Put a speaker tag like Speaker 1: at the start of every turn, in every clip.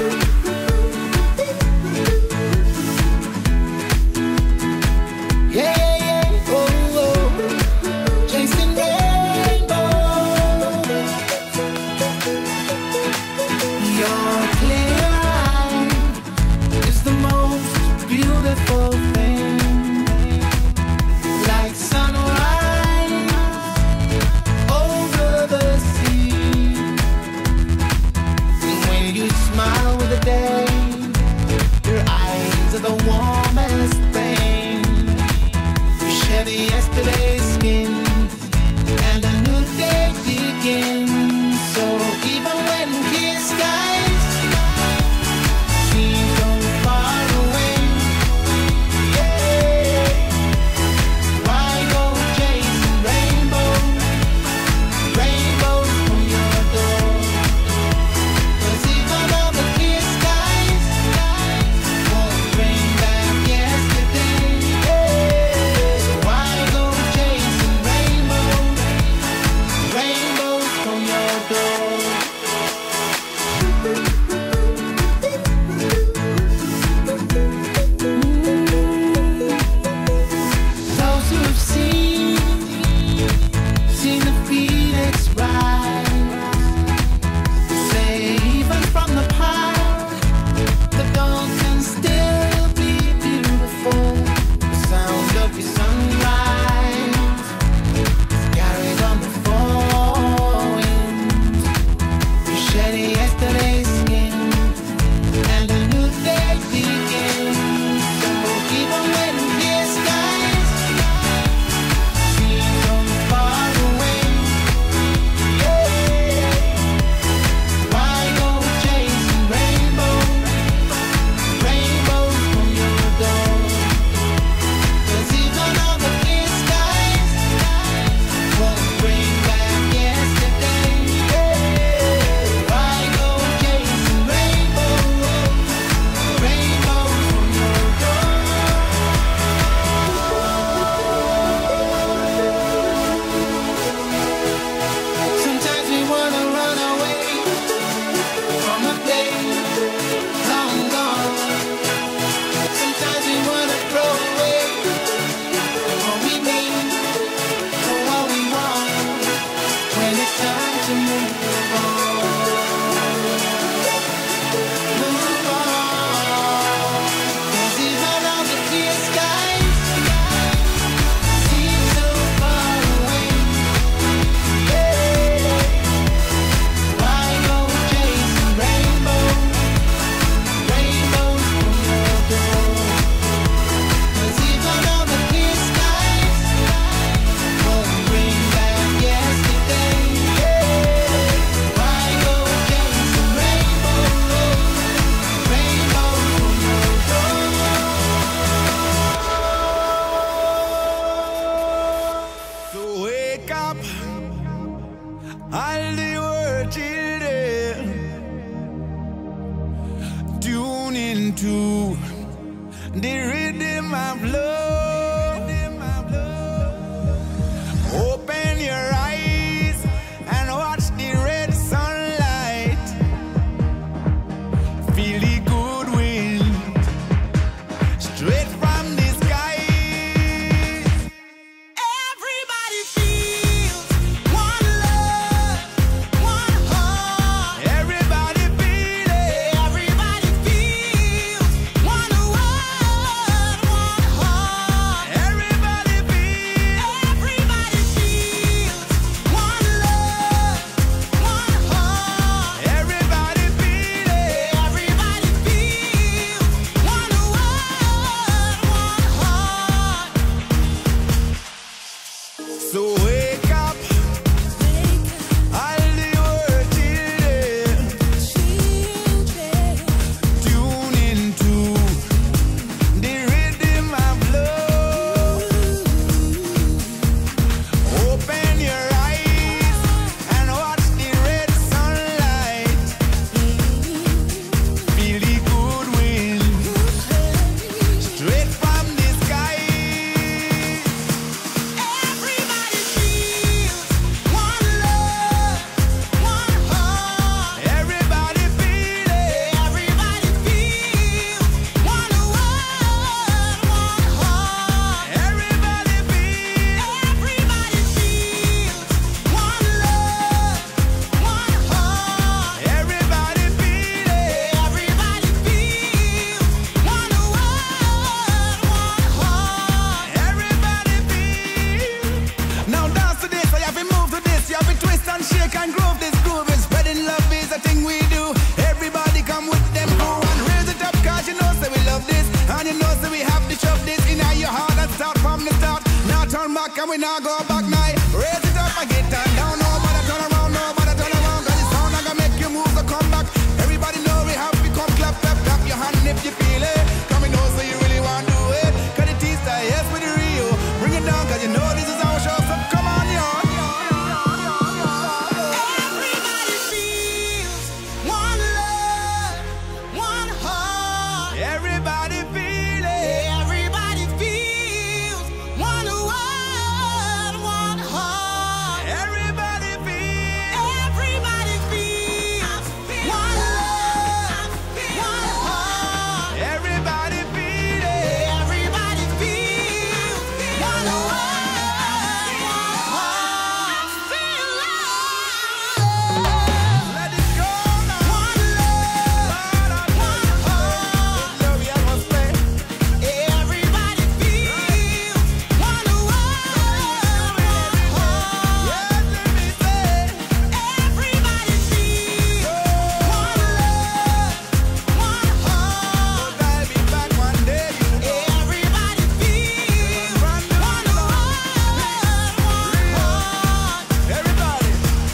Speaker 1: into the rhythm of love. Open your eyes and watch the red sunlight. Feel the good wind straight from the skies. Everybody feels one love, one heart. Everybody feel it. Everybody feels one world, one heart. and we not go back now. Raise it up and get down, down. Nobody turn around, nobody turn around. Cause the sound not gonna make you move to come back. Everybody know we have to come clap, clap, clap your hand if you feel it. Come and know so you really want to do it. Cause the T-style, yes, with the Rio. Bring it down cause you know this is our show. So come on, y'all. Everybody feels one love, one heart. Everybody feel it. Everybody feels one world, one heart. Everybody feels. Everybody feels one love, one heart. Everybody feel it. Everybody feels one world, one heart. Feel love. Let it go now. One love, one heart. Love you must play. Everybody feels one world, one heart. Yes, let me say. Everybody feels one love, one heart. I'll be back one day, you know. Everybody feels one world, one heart. Everybody.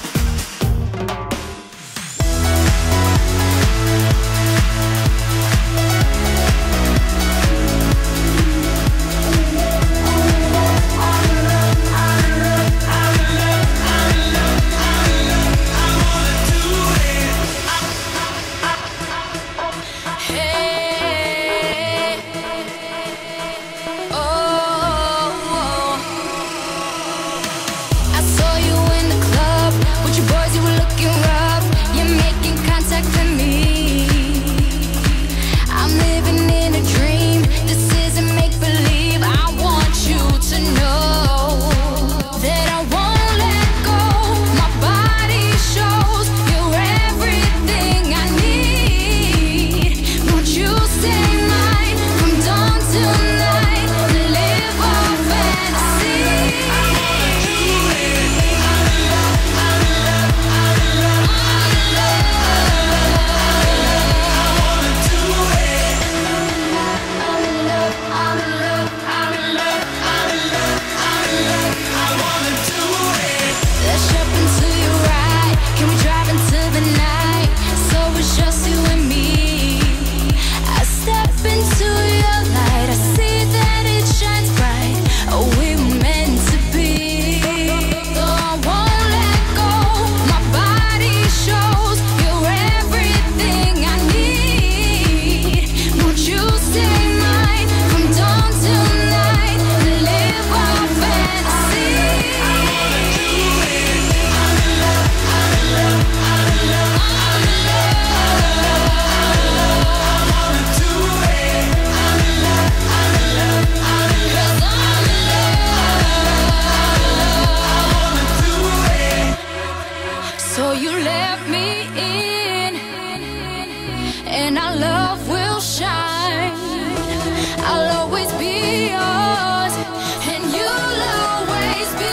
Speaker 2: Hey, oh, I saw you in the club with your boys. You were looking rough. You're making contact with me. I'm living in a dream. This isn't make believe. I want you to know that I won't let go. My body shows you're everything I need. Won't you stay mine from dawn till night and live our fantasy? Let's jump into your ride. Can we drive into the night? So it's just you and me. I step into your light. I see that it shines bright. Oh, we were meant to be. So I won't let go. My body shows you're everything I need. Won't you stay mine from dawn till night and live our fantasy? So you let me in, and our love will shine. I'll always be yours, and you'll always be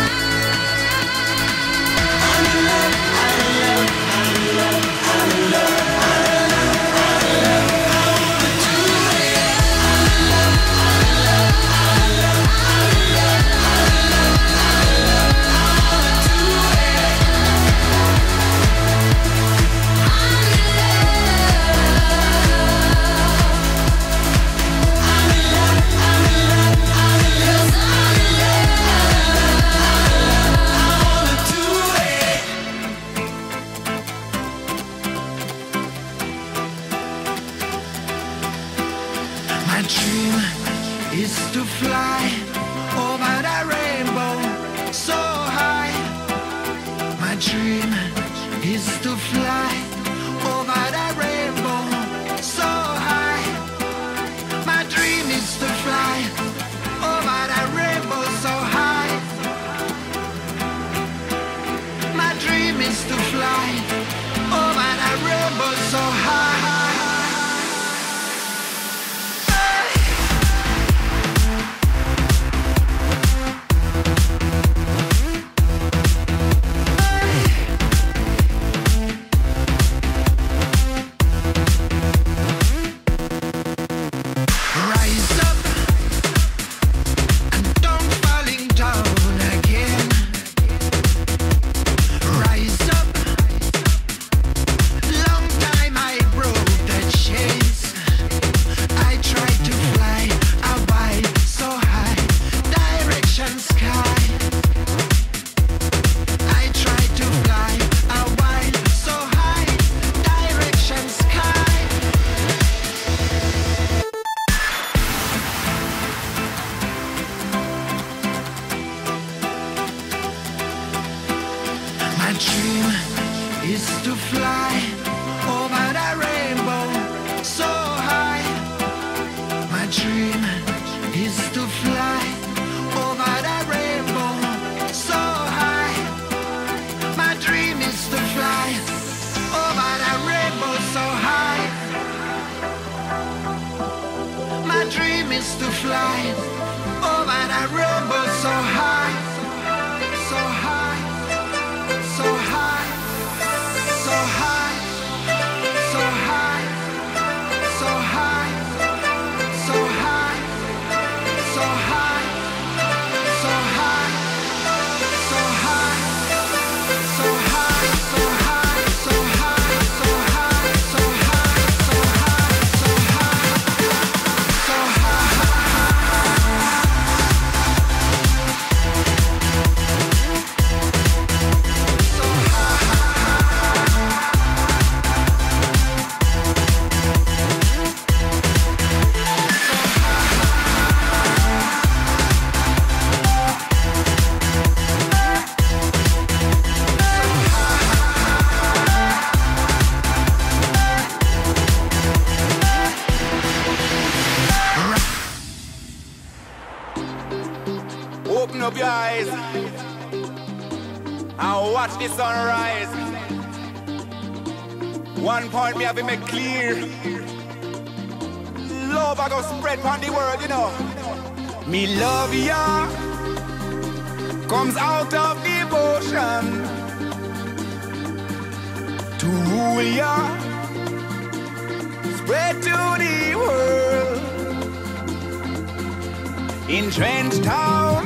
Speaker 1: My dream is to fly over that rainbow so high. My dream is to fly over that rainbow so high. My dream is to fly over that rainbow so high. My dream is to fly over that rainbow so high. is to fly over that rainbow so high, so high, so high, so high, so high, so high, so high, so high, so high, so high, so high, so high, so high, so high, so high, so high, so high, so
Speaker 3: Open up your eyes and watch the sunrise. One point me have to make clear. Love I go spread on the world, you know. Me love ya comes out of devotion to rule ya, spread to the world. In Trench Town,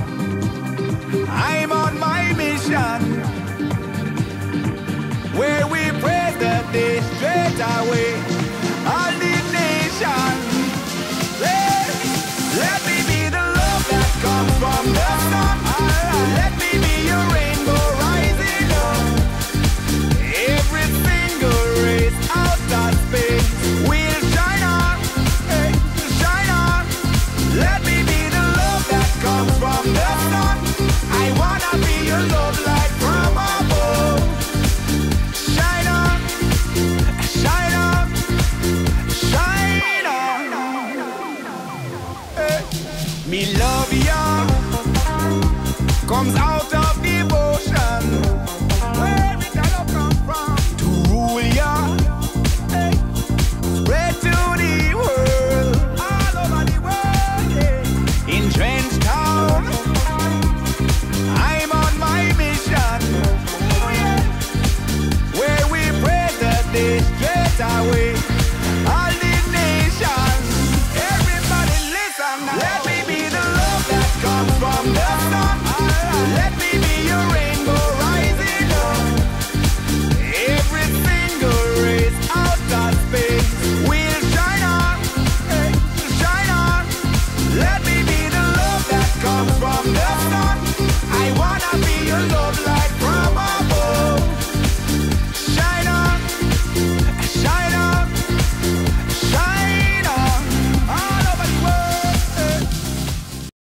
Speaker 3: I'm on my mission, where we praise the day straight away, all the nation. Let me be the love that comes from the sun. Let me be your rainbow rising up. Every single race out of space will shine on, hey, shine on. Let me be the love that comes from the sun. I wanna be your love light from above. Shine on, shine on, shine on. Hey. Me love ya comes out of devotion, where it all come from, to rule ya, hey. Spread to the world, all over the world, yeah. In Trench Town, I'm on my mission, oh, yeah. Where we pray the day straight away.